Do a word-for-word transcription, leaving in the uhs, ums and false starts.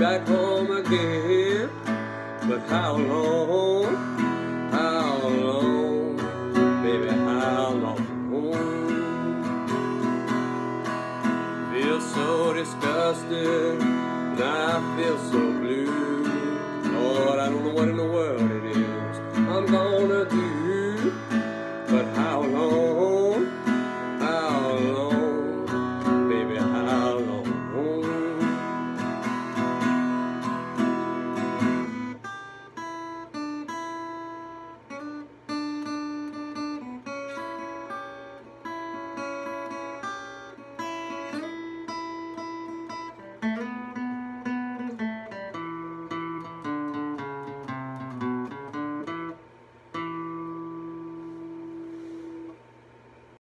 back home again. But how long, how long, baby, how long? Feel so disgusted, and I feel so blue. Lord, I don't know what in the world